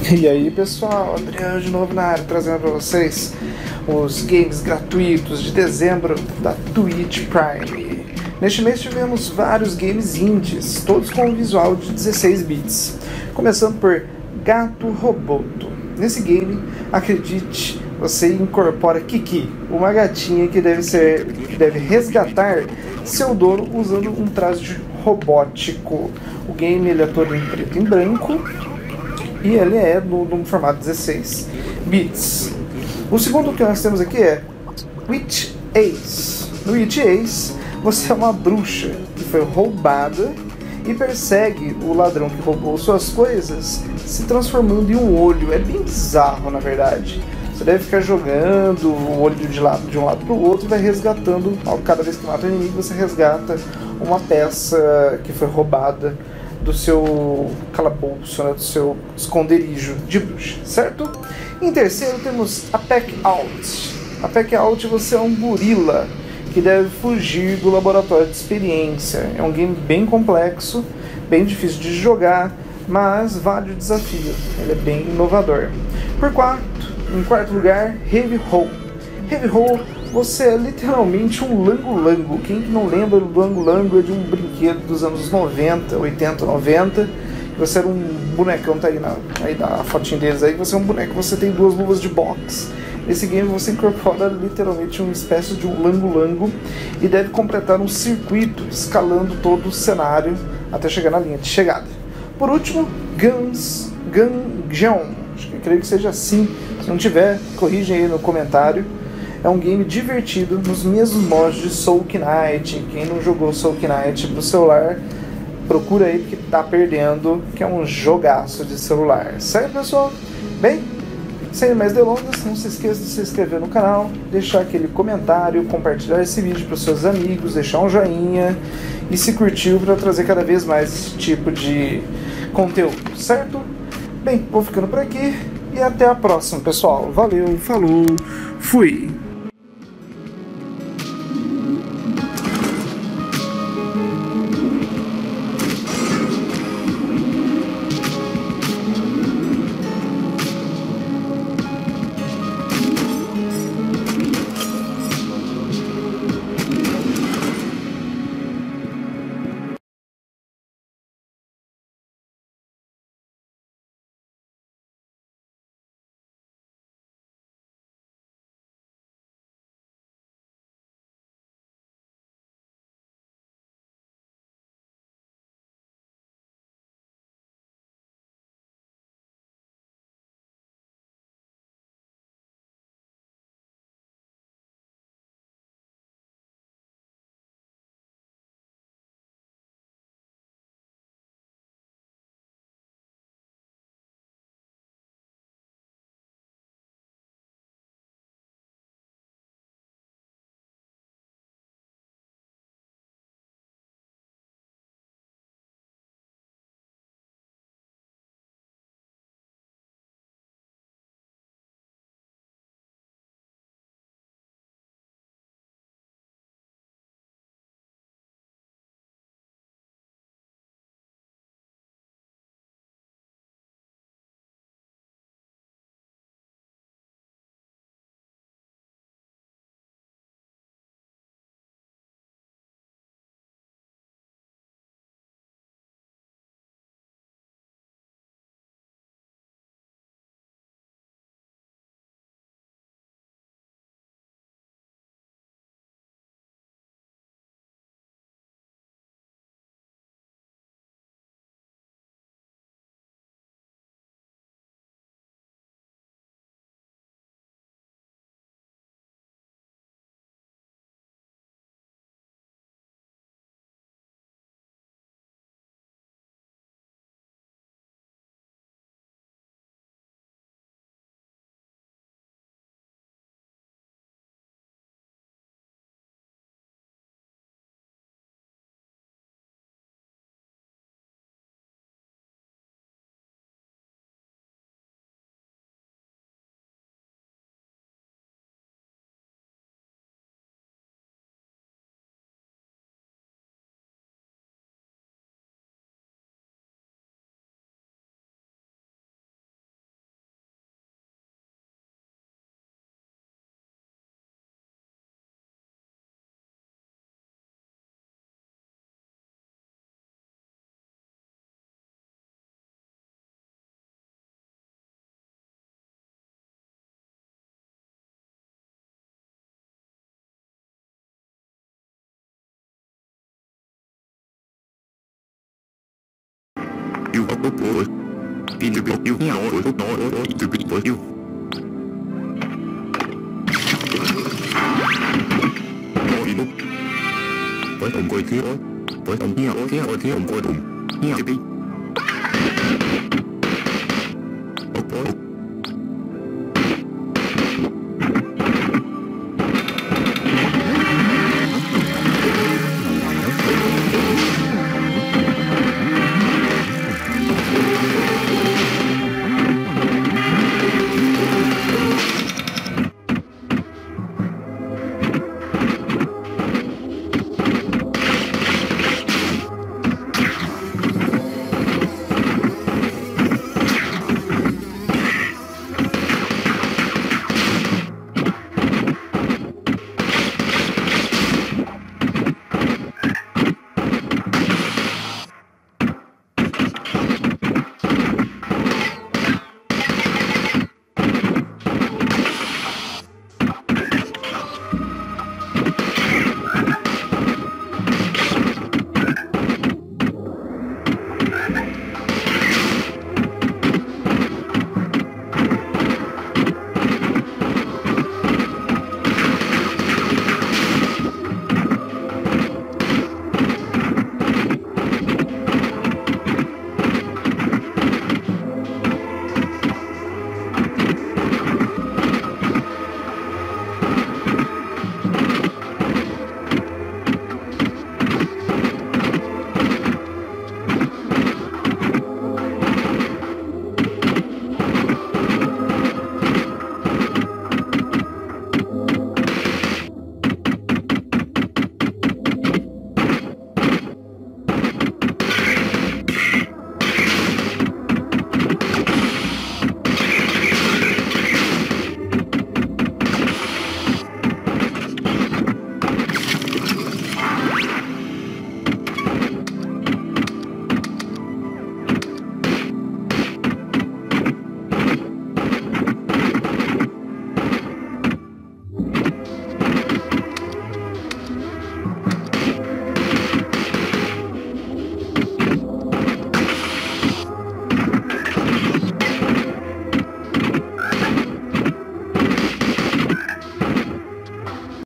E aí pessoal, Adriano de novo na área, trazendo para vocês os games gratuitos de dezembro da Twitch Prime. Neste mês tivemos vários games indies, todos com um visual de 16 bits. Começando por Gato Roboto. Nesse game, acredite, você incorpora Kiki, uma gatinha que deve resgatar seu dono usando um traje robótico. O game ele é todo em preto e branco. E ele é no formato 16 bits. O segundo que nós temos aqui é Witch Ace. No Witch Ace, você é uma bruxa que foi roubada e persegue o ladrão que roubou suas coisas, se transformando em um olho. É bem bizarro, na verdade. Você deve ficar jogando o olho de um lado para o outro e vai resgatando. Cada vez que mata um inimigo, você resgata uma peça que foi roubada do seu calabouço, né, do seu esconderijo de bruxa, certo? Em terceiro temos a Pack Out. A Pack Out, você é um gorila que deve fugir do laboratório de experiência. É um game bem complexo, bem difícil de jogar, mas vale o desafio. Ele é bem inovador. Em quarto lugar, Heavy Roll. Heavy Roll, você é literalmente um lango-lango. Quem que não lembra do lango-lango é de um brinquedo dos anos 90, 80, 90. Você era um bonecão, tá aí dá a fotinha deles aí, você é um boneco, você tem duas luvas de boxe. Nesse game você incorpora literalmente uma espécie de um lango-lango e deve completar um circuito escalando todo o cenário até chegar na linha de chegada. Por último, Gungeon. Acho que creio que seja assim. Se não tiver, corrigem aí no comentário. É um game divertido, nos mesmos modos de Soul Knight. Quem não jogou Soul Knight no celular, procura aí porque tá perdendo, que é um jogaço de celular. Certo, pessoal? Bem, sem mais delongas, não se esqueça de se inscrever no canal, deixar aquele comentário, compartilhar esse vídeo para os seus amigos, deixar um joinha e se curtiu para trazer cada vez mais esse tipo de conteúdo, certo? Bem, vou ficando por aqui e até a próxima, pessoal. Valeu, falou, fui! Opo.